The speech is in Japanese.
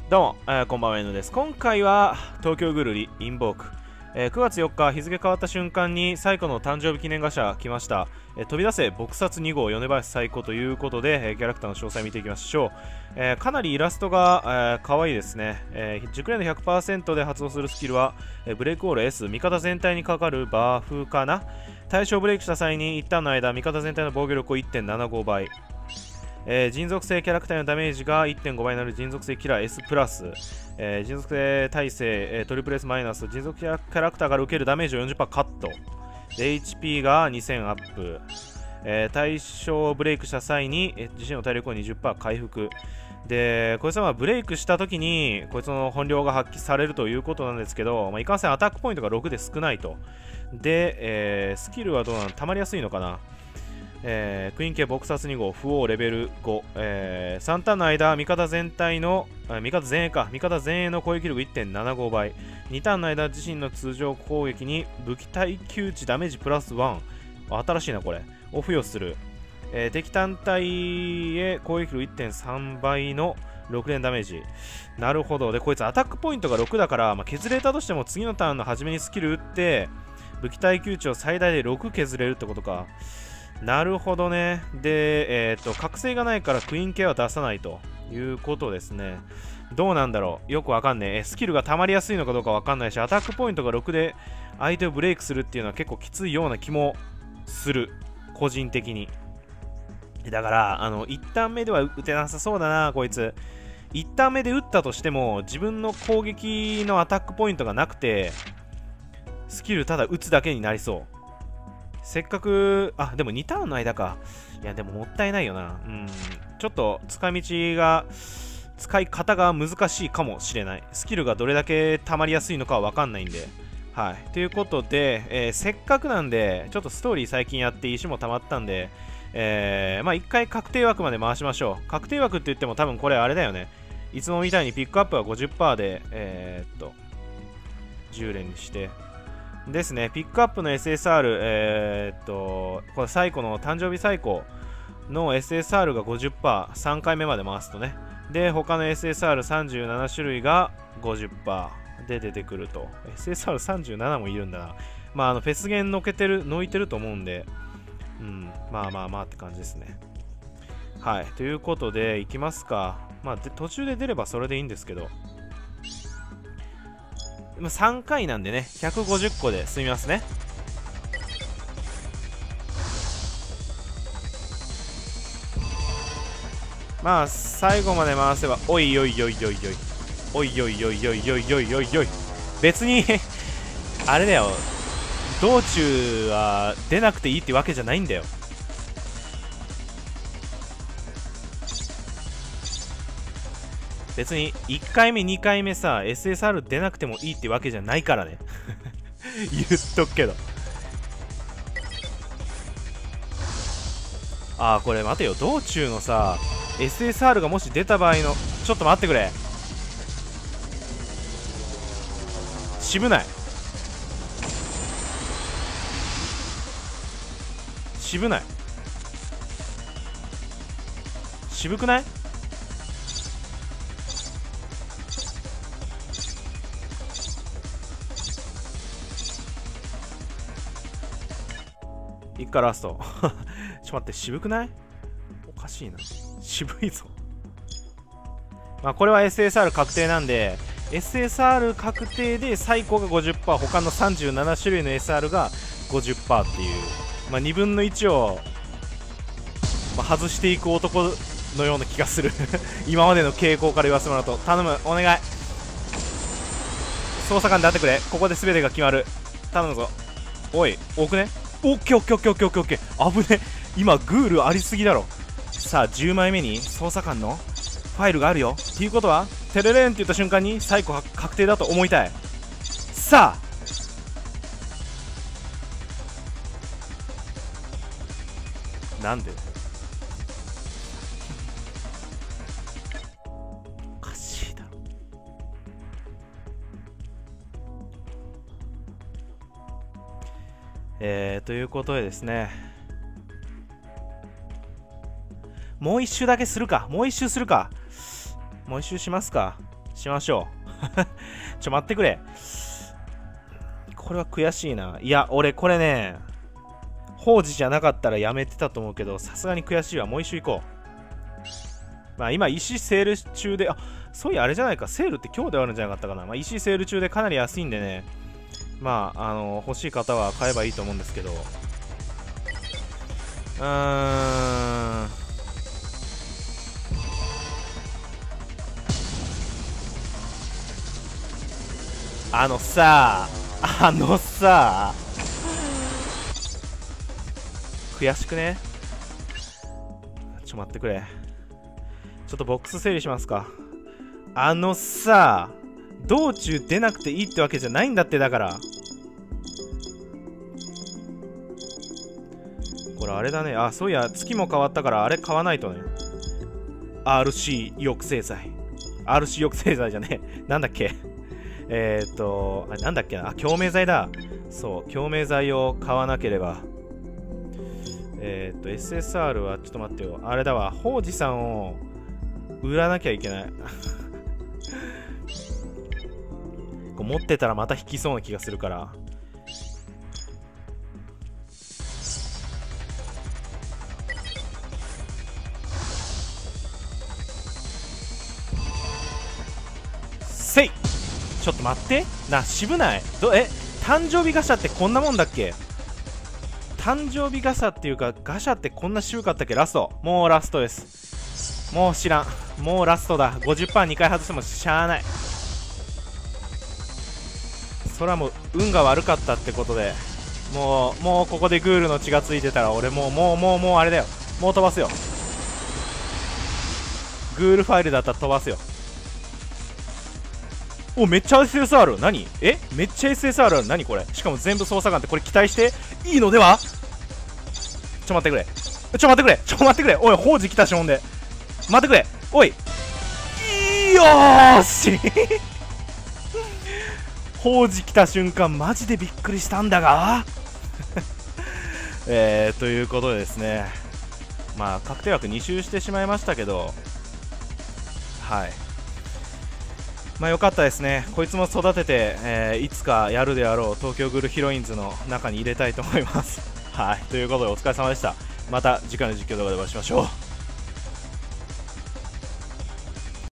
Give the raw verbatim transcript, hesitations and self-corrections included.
どうも、えー、こんばんは、N です。今回は東京ぐるりインボーク、えー、くがつよっか日付変わった瞬間に最古の誕生日記念ガシャ来ました。えー、飛び出せ撲殺に号米林最古ということで、えー、キャラクターの詳細見ていきましょう。えー、かなりイラストが、えー、可愛いですね。えー、熟練度 ひゃくパーセント で発動するスキルは、えー、ブレイクオール S、味方全体にかかるバフかな。対象ブレイクした際に一旦の間味方全体の防御力を いってんななご 倍、えー、人属性キャラクターのダメージが いってんご 倍になる人属性キラー S プラス、えー、人属性耐性、えー、トリプル S マイナス、人属キャラクターから受けるダメージを よんじゅっパーセント カット、エイチピー がにせんアップ、えー、対象ブレイクした際に、えー、自身の体力を にじゅっパーセント 回復で、こいつはブレイクした時にこいつの本領が発揮されるということなんですけど、まあ、いかんせんアタックポイントがろくで少ないと。で、えー、スキルはどうなの、溜まりやすいのかな。えー、クイーン系撲殺に号、不王レベルご、えー、さんターンの間、味方全体の、味方全衛か、味方全衛の攻撃力 いってんななご 倍、にターンの間、自身の通常攻撃に武器耐久値ダメージプラスいち、新しいなこれ、を付与する、えー、敵単体へ攻撃力 いってんさん 倍のろく連ダメージ。なるほど。で、こいつアタックポイントがろくだから、まあ、削れたとしても次のターンの初めにスキル打って、武器耐久値を最大でろく削れるってことか。なるほどね。で、えっと、覚醒がないからクイーン系は出さないということですね。どうなんだろう、よくわかんねえ。スキルが溜まりやすいのかどうかわかんないし、アタックポイントがろくで相手をブレイクするっていうのは結構きついような気もする。個人的に。だから、あの、いちターン目では打てなさそうだな、こいつ。いちターン目で打ったとしても、自分の攻撃のアタックポイントがなくて、スキルただ打つだけになりそう。せっかく、あ、でもにターンの間か。いや、でももったいないよな。うん。ちょっと使い道が、使い方が難しいかもしれない。スキルがどれだけ溜まりやすいのかはわかんないんで。はい。ということで、えー、せっかくなんで、ちょっとストーリー最近やって石も溜まったんで、えー、まあ一回確定枠まで回しましょう。確定枠って言っても多分これあれだよね。いつもみたいにピックアップは ごじゅっパーセント で、えー、っと、じゅう連にして、ですね、ピックアップの エスエスアール、えー、っと、これ最古の誕生日最古の エスエスアール が ごじゅっパーセント、さんかいめまで回すとね。で、他の エスエスアールさんじゅうなな 種類が ごじゅっパーセント で出てくると。エスエスアールさんじゅうなな もいるんだな。まあ、あの、フェスゲンのけてる、のいてると思うんで、うん、まあまあまあって感じですね。はい、ということで、いきますか。まあ、で途中で出ればそれでいいんですけど。さんかいなんでね、ひゃくごじゅっこで済みますね。まあ、最後まで回せば、おいおいおいおいおい、おいおいおいおいおいおいおいおい、別にあれだよ、道中は出なくていいってわけじゃないんだよ。別にいっかいめにかいめさ エスエスアール 出なくてもいいってわけじゃないからね言っとくけど。ああ、これ待てよ、道中のさ エスエスアール がもし出た場合の、ちょっと待ってくれ、渋ない渋ない渋くない？いっかラストちょっと待って、渋くない？おかしいな、渋いぞ。まあこれは エスエスアール 確定なんで、 エスエスアール 確定で最高が ごじゅっパーセント、 他のさんじゅうなな種類の エスアール が ごじゅっパーセント っていう、まあにぶんのいちを、まあ、外していく男のような気がする今までの傾向から言わせてもらうと。頼む、お願い、捜査官であってくれ。ここで全てが決まる、頼むぞ。おい、多くね？オッケーオッケーオッケーオッケーオッケーオッケー、危ね、今グールありすぎだろ。さあじゅうまいめに捜査官のファイルがあるよっていうことは、テレレンって言った瞬間に最高確定だと思いたい。さあなんでおかしいだろ。えー、ということでですね、もう一周だけするか、もう一周するか、もう一周しますか。 しましょうちょ待ってくれ。これは悔しいな。いや俺これね宝珠じゃなかったらやめてたと思うけど、さすがに悔しいわ。もう一周行こう。まあ今石セール中で、あ、そういやあれじゃないか、セールって今日で終わるんじゃなかったかな。まあ石セール中でかなり安いんでね、まああの欲しい方は買えばいいと思うんですけど、うーんあのさあのさ悔しくね。ちょ待ってくれ。ちょっとボックス整理しますか。あのさ道中出なくていいってわけじゃないんだって。だからこれあれだね。あ、そういや月も変わったからあれ買わないとね。 アールシー 抑制剤 アールシー 抑制剤じゃねえなんだっけえーっとあれなんだっけなあ、共鳴剤だ。そう共鳴剤を買わなければ。えーっと エスエスアール はちょっと待ってよ、あれだわ、宝珠さんを売らなきゃいけないこう持ってたらまた引きそうな気がするから。せい、ちょっと待ってな、渋ない？どえ誕生日ガシャってこんなもんだっけ？誕生日ガシャっていうかガシャってこんな渋かったっけ？ラスト、もうラストです。もう知らん、もうラストだ。 ごじゅっパーセントに 回外してもしゃあない。それはもう運が悪かったってことで、もうもうここでグールの血がついてたら俺もうもうもうもうあれだよ、もう飛ばすよ。グールファイルだったら飛ばすよ。お、めっちゃ エスエスアール。 何？えめっちゃ エスエスアール ある。何これ。しかも全部操作感ってこれ期待していいのでは。ちょ待ってくれ、ちょ待ってくれ、ちょ待ってくれ。おい宝珠来たしほんで待ってくれ。おい、よーし宝珠来た瞬間マジでびっくりしたんだがえーということでですね、まあ確定枠に周してしまいましたけど、はい、まあ良かったですね。こいつも育てて、えー、いつかやるであろう東京グルヒロインズの中に入れたいと思いますはい、ということでお疲れ様でした。また次回の実況動画でお会いしましょう。